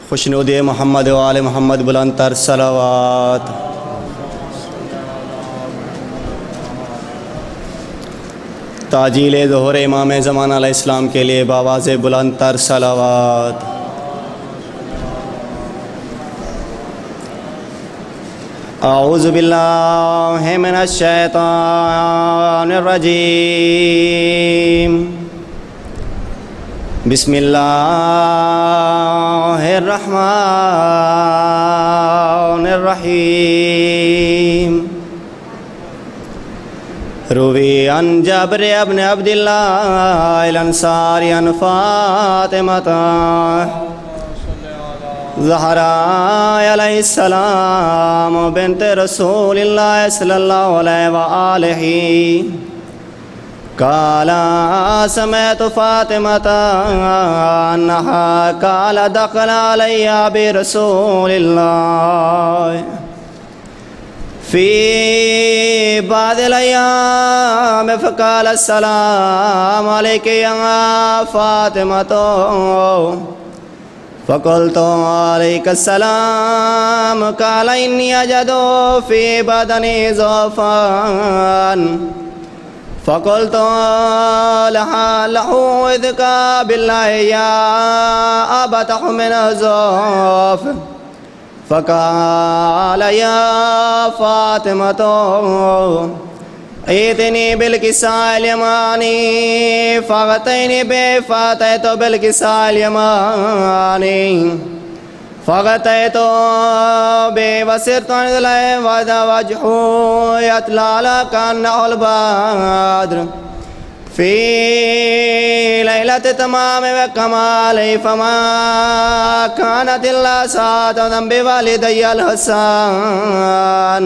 खुशनुद मोहम्मद वाले मोहम्मद बुलंदतर सलावत। ताजील ज़ोहर इमाम ज़मान अलैहिस्सलाम के लिए बावाज़ बुलंदतर सलावत। औज़ु बिल्लाहि मिनश शैतानिर रजीम। बिस्मिल्लाहिर रहमानिर रहीम। रुवी अन जबर इब्न अब्दिल्लाह अल अंसारी अन फातिमा ज़हरा अलैहिस्सलाम बिन्त रसूलिल्लाह सल्लल्लाहु अलैहि व आलिहि काला समेत फातिमता अन्हा काला दखला अलैया बि रसूलिल्लाह फ़ी बादिल अय्याम फ़क़ाल अस्सलामु अलैका या फ़ातिमतो फ़क़ुल्तु अलैका अस्सलाम क़ाल इन्नी अजदु फ़ी बदनी ज़ुफ़ान फ़क़ुल्तु लहू इज़्का बिल्लाहि या अबतहु मिन ज़ुफ़ फ़क़ाल या फ़ातिमतो इतनी बिलकिसाइल यमानी फ़ग़तैनी फ़अतैतु बिलकिसाइल यमानी फ़ग़तैतु वसिरतु इलैहि वजहु यतला कअन्नहुल बद्र फ़ी लैलति तमामि व कमालि फ़मा कानत इल्ला साअतन बिवालिदैयल हसन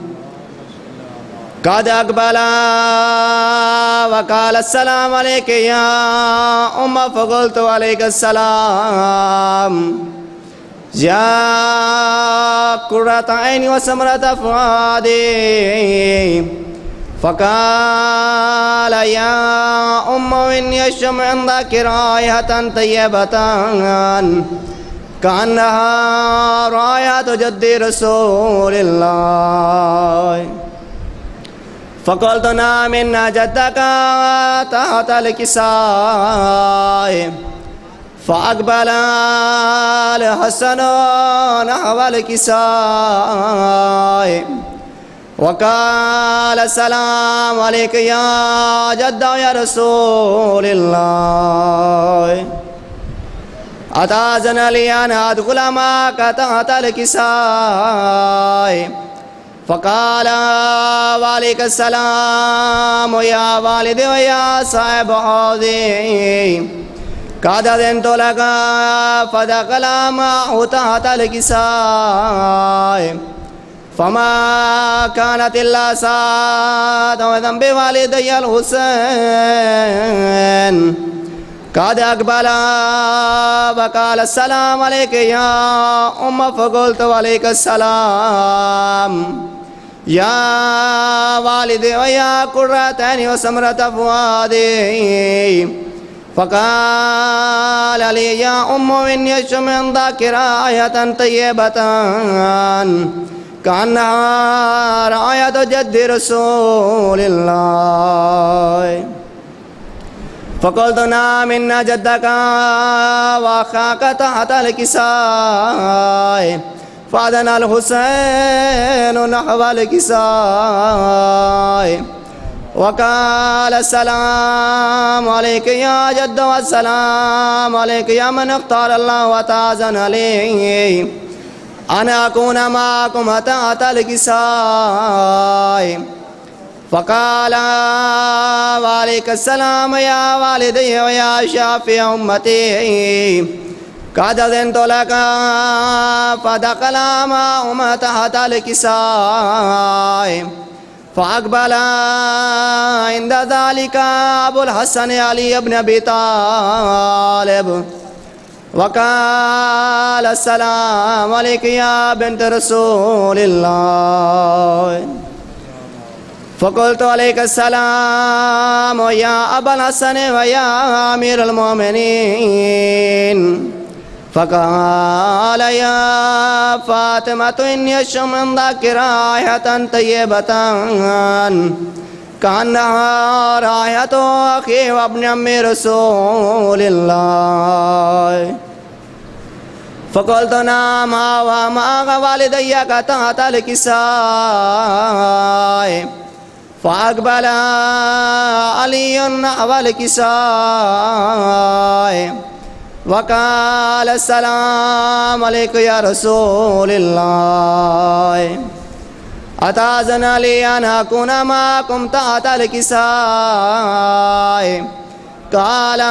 क़द अक़बला व क़ाल अस्सलामु अलैका या उम्मा फ़क़ुल्तु अलैका अस्सलाम या क़ुर्रता ऐनी व समरता फ़ुआदी फ़क़ाल या उम्मा इन्नी अशम्मु इंदकी राइहतन तय्यबतन कअन्नहा राइहतु जद्दी रसूलिल्लाह फ़क़ुल्तु नाम इन्ना जद्दका तहतल किसाए फ़अक़बला अल हसनु नहवल किसाए वक़ाल अस्सलामु अलैका या जद्दा या रसूलिल्लाह अताज़न ली अन अदख़ुल मअका तहतल किसाए फ़क़ाल वालेकुम अस्सलाम या वालिदी व या साहिब हौज़ी क़द अज़नतु लका फ़दख़ल मअहु तहतल किसाए फ़मा कानत इल्ला साअतन बिवालिदैयल हुसैन क़द अक़बला व क़ाल अस्सलामु अलैका या उम्मा फ़क़ुल्तु अलैका अस्सलाम या वालिदी व या क़ुर्रतैनी व समरता फ़ुआदी फ़क़ाल ली या उम्मा इन्नी अशम्मु इंदकी राइहतन तय्यबतन कअन्नहा राइहतु जद्दी रसूलिल्लाह फ़क़ुल्तु नाम इन्ना जद्दका व अख़ाका तहतल किसाए फ़अदनल हुसैनु नहवल किसाए वक़ाल अस्सलामु अलैका या जद्दो अस्सलामु अलैका या मन इख़्तारल्लाहु व ताज़न अलैहि अना अकूना मअकुम तहतल किसाए फ़क़ाल वालेकुम अस्सलाम या वालिदी व या शाफ़िअ उम्मती क़द अज़नतु लका फ़दख़ल मअहुम तहतल किसाए फ़अक़बला इंद ज़ालिका अबुल हसन अली इब्न अबी तालिब वक़ाल अस्सलामु अलैका या बिन्त रसूलिल्लाह फ़क़ुल्तु अलैका अस्सलाम या अबल हसन व या अमीरुल मोमिनीन फ़क़ाल या फ़ातिमतु इन्नी अशम्मु इंदकी राइहतन तय्यबतन कअन्नहा राइहतु अख़ी व इब्नि अम्मी रसूलिल्लाह। फ़क़ुल्तु नअम व मा वालिदैया तहतल किसाए फ़अक़बल अलियुन नहवल किसाए वक़ाल अस्सलामु अलैकुम या रसूलल्लाह अताज़न ली अन अकून माकुम तहतल किसाए क़ाल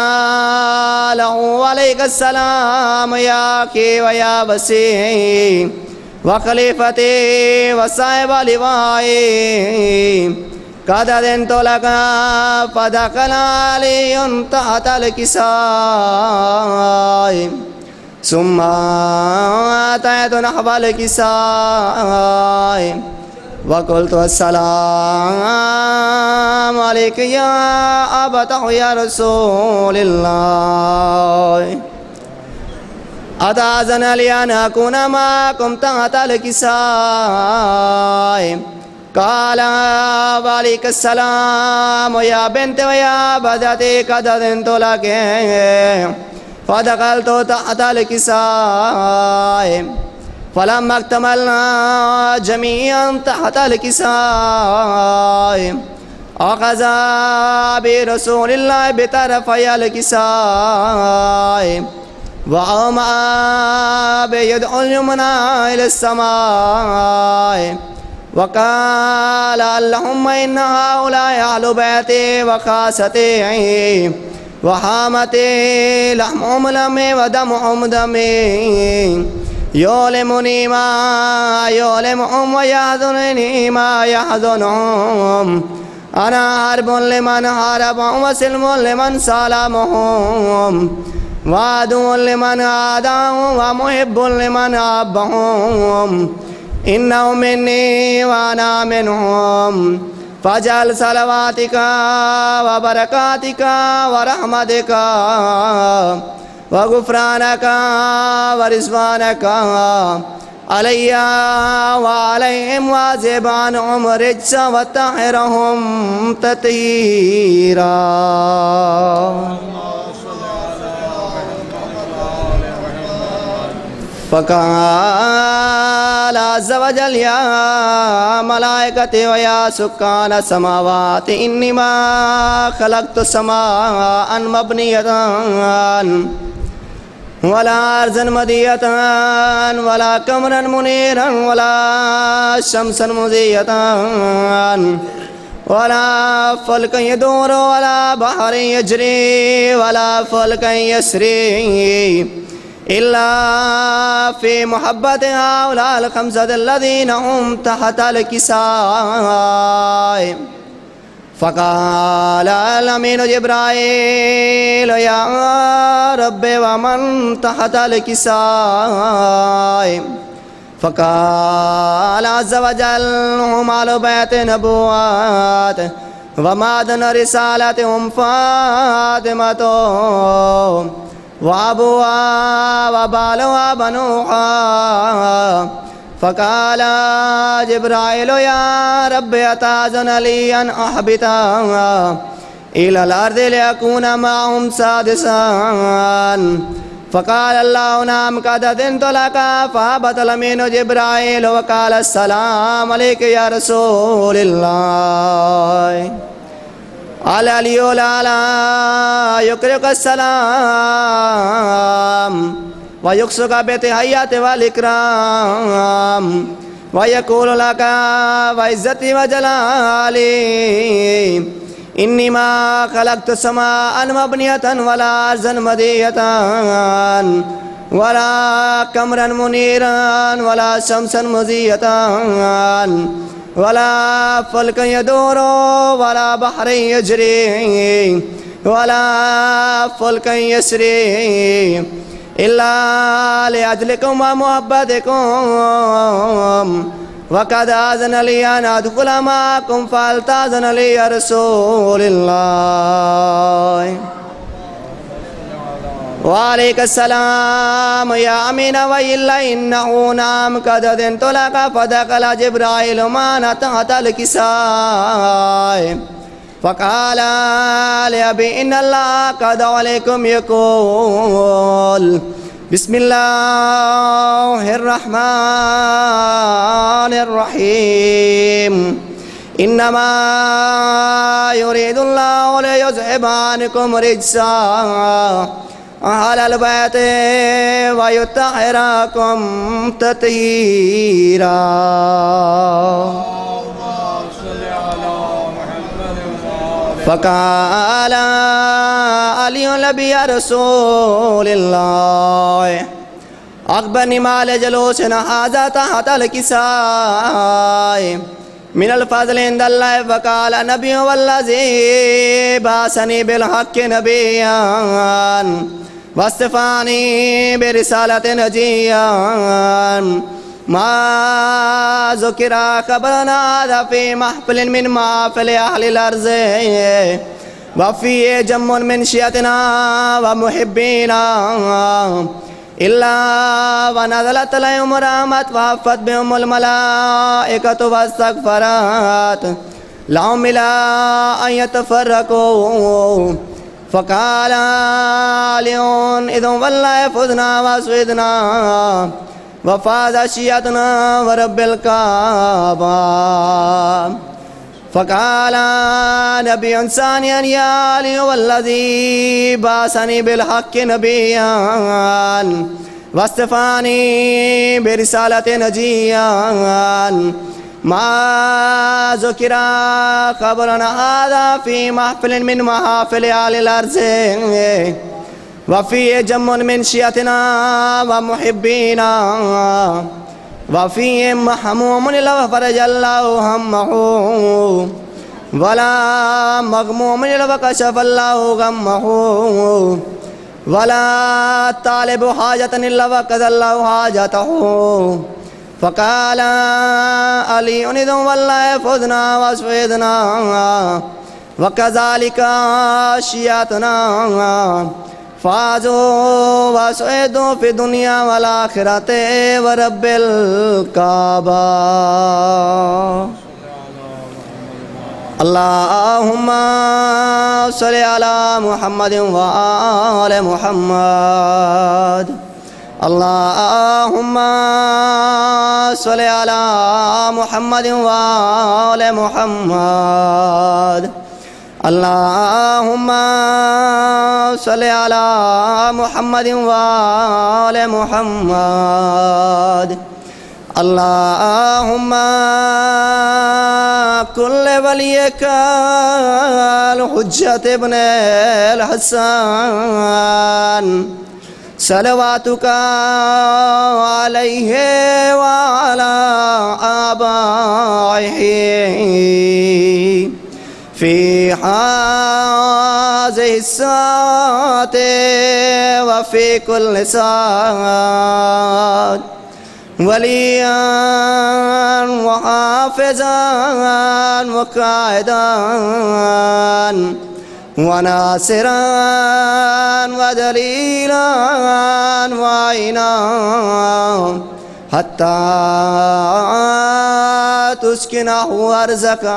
अलैकुमुस्सलाम या अख़ी व या वसी व ख़लीफ़ती व साहिब लिवाई क़द अज़नतु लका फ़दख़ल अलियुन तहतल किसाए सुम्मा अतैतु नहवल किसाए व क़ुल्तु अस्सलामु अलैका या अबतः या रसूलल्लाह अताज़न ली अन अकून माकुम तहतल किसाए क़ाल वालेकुमुस्सलाम या बिन्त व या बदती क़द अज़नतु लकी फ़दख़लतु तहतल किसाए फ़लम्मा इक्तमलना जमीअन तहतल किसाए अख़ज़ बिरसूलिल्लाह बितरफ़यल किसाए व औमा बियदिल युमना इलस्समाए व क़ाल अल्लाहुम्मा इन्ना हाउलाए अहलु बैती व ख़ासती व हामती लहमुहुम लहमी व दमुहुम दमी युलिमुनी मा युलिमुहुम व यहज़ुनुनी मा यहज़ुनुहुम अना हर्बुन लिमन हरबहुम व सिल्मुन लिमन सलमहुम व अदुव्वुन लिमन आदाहुम व मुहिब्बुन लिमन अहब्बहुम इन्नहुम मिन्नी व अना मिनहुम फ़जअल सलवातिका व बरकातिका व रहमतिका व गुफ़रानका व रिज़वानका अलैया व अलैहिम वाज़िब अन्हुम रिज्स व तहिरहुम तत्हीरा। फ़क़ाल अज़्ज़ व जल या मलाइकती व या सुक्कान समावाति इन्निमा ख़लक़्तु समाअन मबनियतन वला अर्ज़न मदियतन वला क़मरन मुनीरन वला शम्सन मुज़ीयतन वला फ़ल्कन यदूर वला बहरन यजरी वला फ़ल्कन यसरी इल्ला फ़ी मुहब्बति हाउलाल ख़म्सति अल्लज़ीना हुम तहतल किसाए। फ़क़ाल अमीनु जिब्राईल या रब्बि व मन तहतल किसाए। फ़क़ाल अज़्ज़ व जल हुम अहलु बैत नबुव्वत व मादन रिसालति हुम फ़ातिमतो व अबूहा व बालुहा बनूहा। फ़क़ाल जिब्राईल या रब्बि अताज़न ली अन अहबिता इलल अर्ज़ि लियकून मअहुम सादिसन। फ़क़ाल अल्लाहु नअम क़द अज़नतु लका फ़अहबतल अमीनु जिब्राईल व क़ाल अस्सलामु अलैका या रसूलल्लाह अललियुल आला युक़रिउका अस्सलाम व युक्सुका बित्तहिय्यति वल इकराम व यक़ूलु लका व इज़्ज़ती व जलाली इन्निमा ख़लक़्तु समाअन मबनियतन वला अर्ज़न मदियतन वला क़मरन मुनीरन वला शम्सन मुज़ीयतन वला फ़ल्कन यदूरु वला बहरन यजरी वला फ़ल्कन यसरी इल्ला लिअजलिकुम व मुहब्बतिकुम वक़द आज़न ली अन अदख़ुल मअकुम फ़अल्ताज़न ली या रसूलल्लाह। वालेकुमुस्सलाम या अमीन वइल्ला इन्नहु नाम कददिन तुलका फदकल जिब्राइल माना तहतल किसाय फ़क़ाल अबी इन्नल्लाह क़द अलैकुम यक़ूल बिस्मिल्लाहिर्रहमानिर्रहीम इन्नमा युरीदुल्लाहु लियुज़हिबा अन्कुम रिज्सा अहलल बैति व युत्तहिरकुम तत्हीरा। फ़क़ाल अलियुन लबी या रसूलल्लाह अख़बरनी माल जलूसिन हाज़ा तहतल किसाय मिनल फ़ज़्लि इंदल्लाह। फ़क़ाल नबिय्युन वल्लज़ी बअसनी बिल हक़्क़ि नबिय्यन वस्तफ़ानी बिरिसालति नजिय्यन मा ज़ुकिरा क़ब्लना हाज़ा फ़ी महफ़िलिन मिन महफ़िलि अहलिल अर्ज़ व फ़ीहि जम्मुन मिन शियअतिना व मुहिब्बीना इल्ला व नज़लत अलैहिम रहमत व हफ़्फ़त बिहुमुल मलाइकतु वस्तग़फ़रत लहुम इला अन यतफ़र्रक़ू। फ़क़ाल अलियुन इज़न वल्लाहि फ़ुज़ना व सुइदना व फ़ाज़ शियअतुना व रब्बिल काबा। फ़क़ाल नबियुन सानियन या अलियु वल्लज़ी बअसनी बिल हक़्क़ि नबिय्यन वस्तफ़ानी बिरिसालति नजिय्यन मा ज़ुकिरा क़ब्लना हाज़ा फ़ी महफ़िलिन मिन महफ़िलि अहलिल अर्ज़ व फ़ीहि जम्मुन मिन शियअतिना व मुहिब्बीना व फ़ीहि महमूमुन इल्ला फ़रजल्लाहु हम्महु वला मग़मूमुन इल्ला कशफ़ल्लाहु गम्महु वला तालिबु हाजतन इल्ला क़ज़ल्लाहु हाजतहु। फ़क़ाल अलियुन इज़न वल्लाहि फ़ुज़ना व सुइदना व कज़ालिका शियअतुना फ़ाज़ू व सुइदू फ़ी दुनिया वल आख़िरति व रब्बिल काबा। अल्लाहुम्मा सल्लि अला मुहम्मदिन व आलि मुहम्मद। अल्लाहुम्मा सल्लि अला मुहम्मदिन व आलि मुहम्मद। अल्लाहुम्मा सल्लि अला मुहम्मदिन व आलि मुहम्मद। अल्लाहुम्मा कुल्ल वलियकल हुज्जत इब्नुल हसन सलवातुका अलैहि व अला आबाइहि फ़ी हाज़िहि साअति व फ़ी कुल्लि साअत वलिय्यन व हाफ़िज़न व क़ाइदन व नासिरन व दलीलन व आइना हत्ता तुस्किनहु अर्ज़का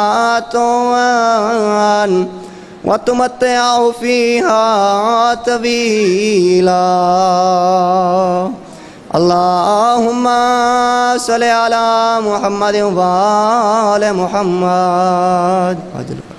तौअन व तुमत्तिअहु फ़ीहा तवीला। अल्लाहुम्मा सल्लि अला मुहम्मदिन व आलि मुहम्मद।